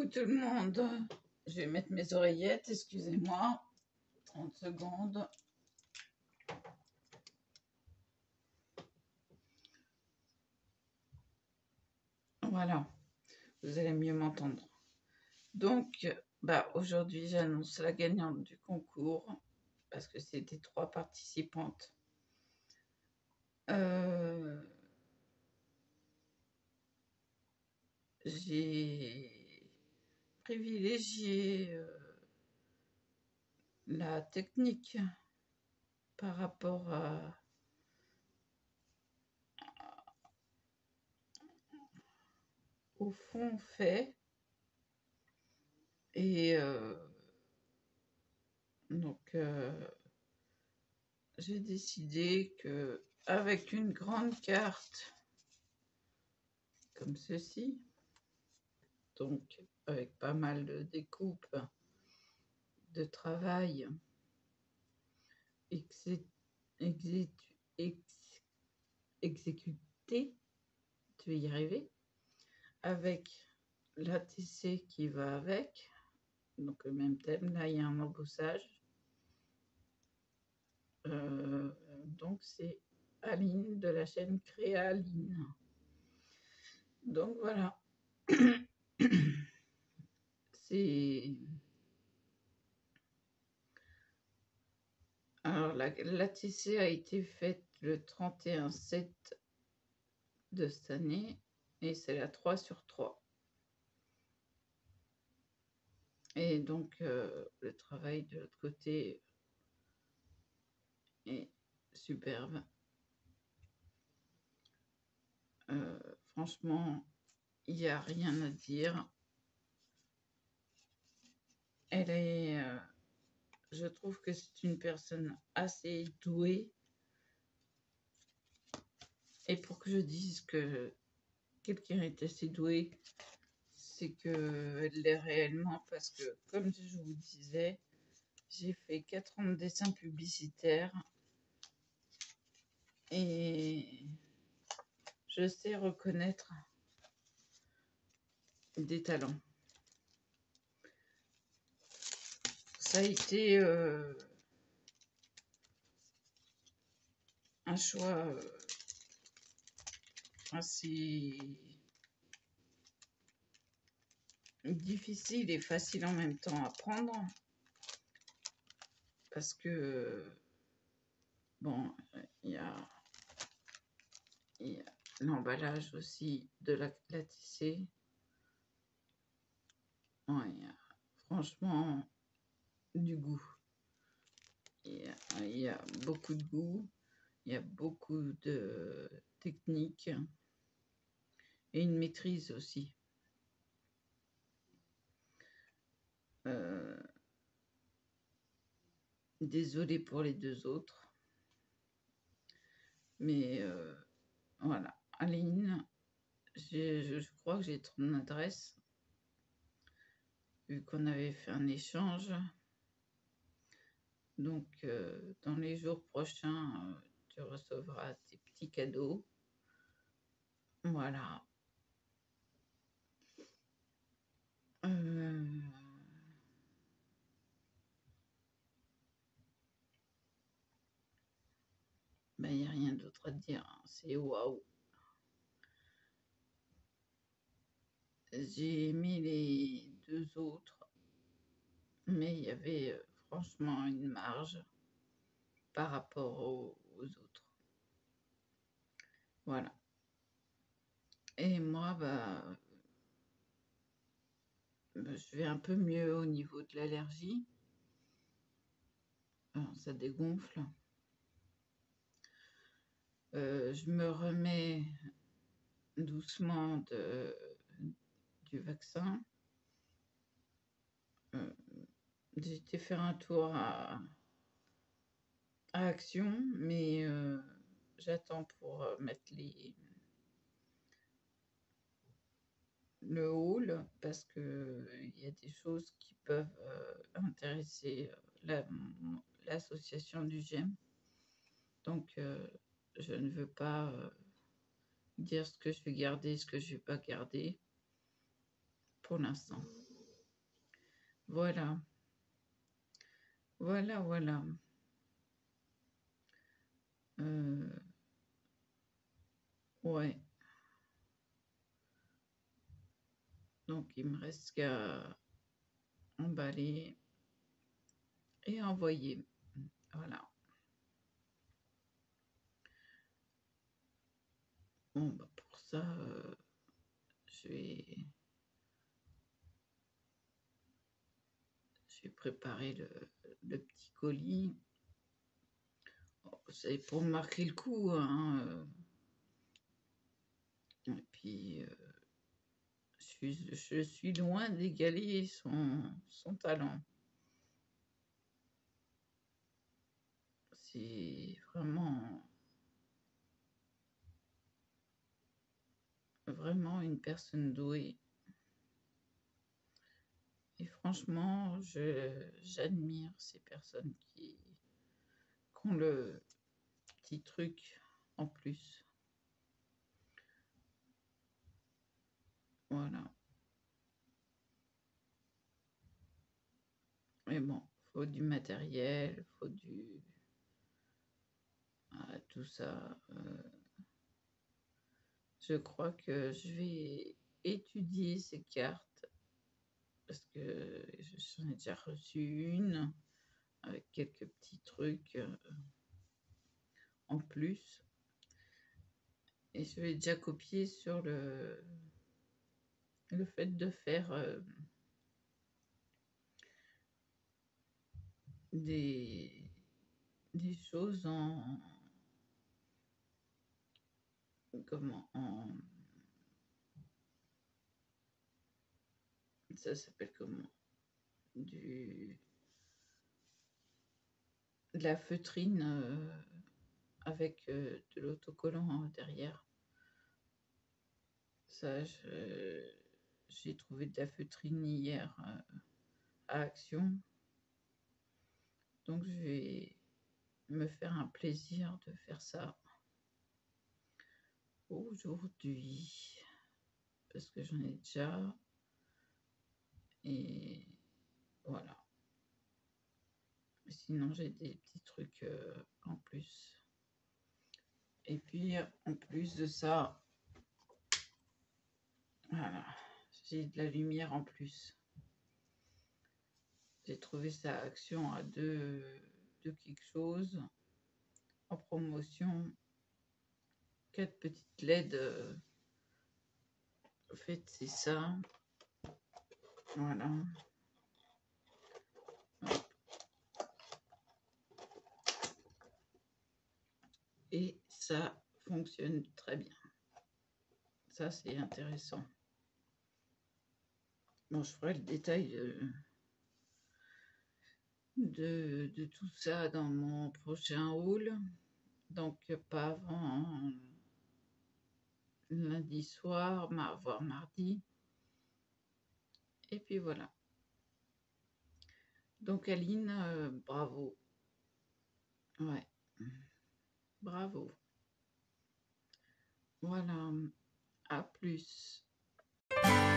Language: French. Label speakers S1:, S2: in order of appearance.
S1: tout le monde. Je vais mettre mes oreillettes, excusez-moi. 30 secondes. Voilà, vous allez mieux m'entendre. Donc, aujourd'hui, j'annonce la gagnante du concours parce que c'était 3 participantes. J'ai privilégié la technique par rapport au fond fait. Et donc, j'ai décidé que avec une grande carte comme ceci, donc avec pas mal de découpes, de travail exécuté, tu vas y arriver, avec l'ATC qui va avec, donc le même thème, là il y a un embossage. Donc c'est Aline de la chaîne Créaline. Donc voilà. C'est... Alors l'ATC a été faite le 31/7 de cette année et c'est la 3/3. Et donc le travail de l'autre côté est superbe. Franchement, il n'y a rien à dire. Elle est... je trouve que c'est une personne assez douée. Et pour que je dise que quelqu'un est assez doué, c'est qu'elle l'est réellement, parce que, comme je vous disais, j'ai fait 4 ans de dessin publicitaire et je sais reconnaître des talents. Ça a été un choix assez difficile et facile en même temps à prendre, parce que bon, il y a l'emballage aussi de la tissée. Ouais, il y a franchement du goût. Il y a beaucoup de goût, il y a beaucoup de technique et une maîtrise aussi. Désolée pour les 2 autres, mais voilà. Aline, je crois que j'ai ton adresse, vu qu'on avait fait un échange. Donc, dans les jours prochains, tu recevras tes petits cadeaux. Voilà. Il n'y a rien d'autre à dire, hein. C'est waouh. J'ai aimé les 2 autres, mais il y avait franchement une marge par rapport aux autres. Voilà. Et moi, je vais un peu mieux au niveau de l'allergie. Ça dégonfle. Je me remets doucement du vaccin. J'ai été faire un tour à Action, mais j'attends pour mettre le hall, parce que il y a des choses qui peuvent intéresser l'association du GEM. Donc je ne veux pas dire ce que je vais garder, ce que je vais pas garder pour l'instant. Voilà, voilà, voilà. Euh, ouais, donc il me reste qu'à emballer et envoyer. Voilà. Bon, bah, pour ça, je vais, je vais préparer le petit colis. Oh, c'est pour marquer le coup, hein. Et puis, je suis loin d'égaler son talent. C'est vraiment, vraiment une personne douée. Et franchement, j'admire ces personnes qui ont le petit truc en plus. Voilà. Mais bon, faut du matériel, faut tout ça. Je crois que je vais étudier ces cartes parce que j'en ai déjà reçu une avec quelques petits trucs en plus. Et je vais déjà copier sur le fait de faire des, des choses ça s'appelle comment, de la feutrine avec de l'autocollant derrière. Ça, j'ai trouvé de la feutrine hier à Action. Donc, je vais me faire un plaisir de faire ça aujourd'hui. Parce que j'en ai déjà. Et voilà. Sinon, j'ai des petits trucs en plus. Et puis, en plus de ça, voilà, j'ai de la lumière en plus. J'ai trouvé ça à Action à de quelque chose en promotion. 4 petites LED. En fait, c'est ça. Voilà. Et ça fonctionne très bien. Ça, c'est intéressant. Bon, je ferai le détail de tout ça dans mon prochain haul. Donc, pas avant lundi soir, voire mardi. Et puis voilà. Donc, Aline, bravo. Ouais. Bravo. Voilà. À plus.